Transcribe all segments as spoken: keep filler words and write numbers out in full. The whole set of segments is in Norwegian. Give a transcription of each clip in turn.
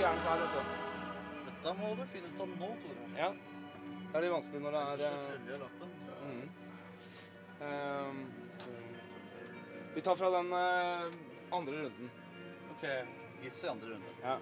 gærent her også. Dette må du finne ut av nå, Tore. Ja. Det er litt vanskelig når det er... Selvfølgelig lappen. Mm. Um, vi tar fra den uh, andre runden. Ok, giss i andre runden. Ja.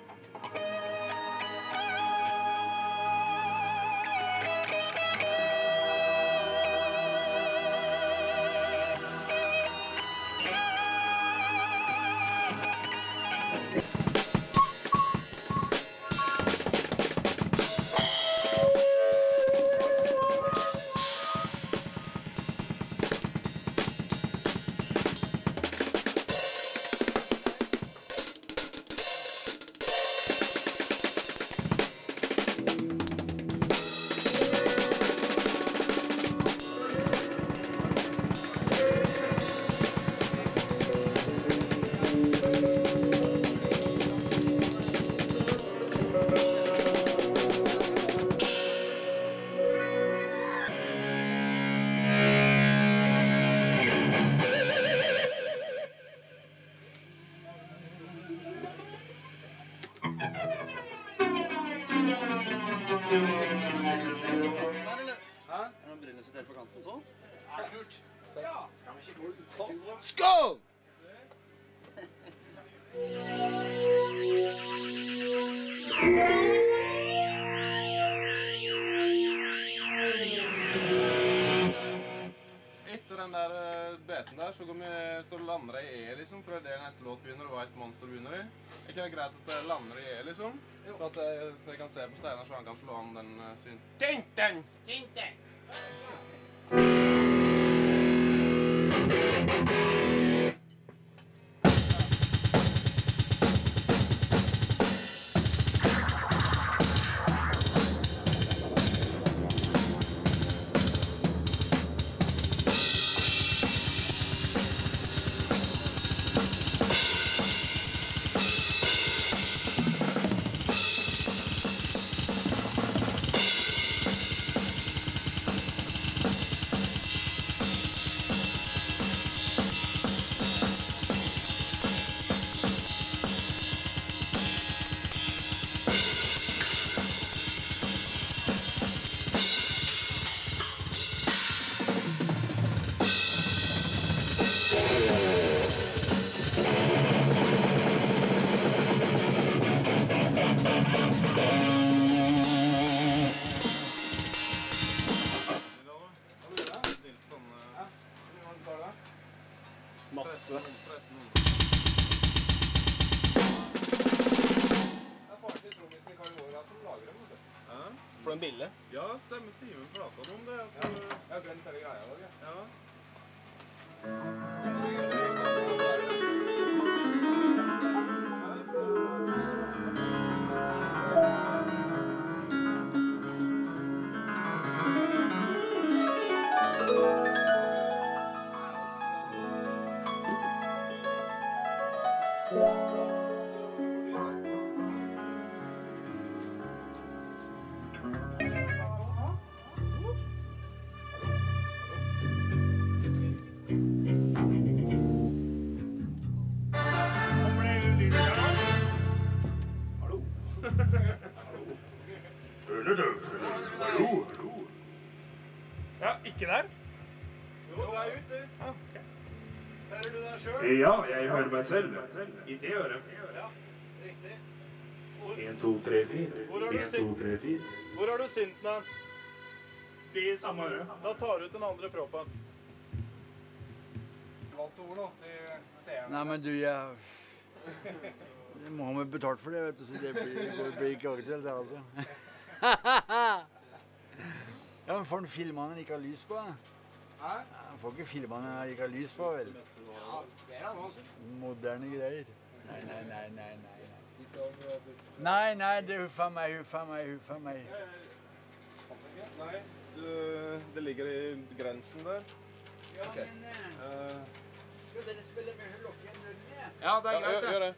Skål! Etter den der beten der, så, vi, så lander jeg i E, liksom, for det er det neste låt begynner, og White Monster begynner i. Er ikke det greit at jeg lander i E, liksom? Så, at jeg, så jeg kan se på Steinar, så han kan slå an den uh, svin. Tinten! Tinten! Masse. Det er farlig trommisen i Karl som lager dem, vet du. Ja. For den billig? Ja, stemmer Simen pratet om det. At, ja, jeg har brent hele greia i dag, ja. Ja, ikke der? Jo, det er ute. Ja, ok. Hører du deg selv? Ja, jeg hører meg selv. I det øret. Ja, riktig. en, to, tre, fire. en, to, tre, fire. Hvor har du synten den? I samme øre. Da tar du ut den andre proppen. Valgt ord nå til seerne. Nei, men du, jeg... Jeg må ha meg betalt for det, vet du, så det blir, det blir ikke aktuelt, altså. Ja, men får den filmene han ikke har lys på, da? Hæ? Han får ikke filmene han ikke har lys på, vel? Ja, ser han også. Moderne greier. Nei, nei, nei, nei, nei. Nei, nei, det huffa meg, huffa meg, huffa meg. Nei, det ligger i grensen der. Ja, men... Skal dere spille med lukke igjen dørene? Ja, det er greit, det. Gjør det.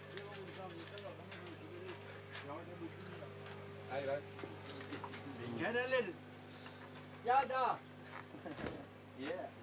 Hei, greit. Ringer, eller? Ja da! Yeah.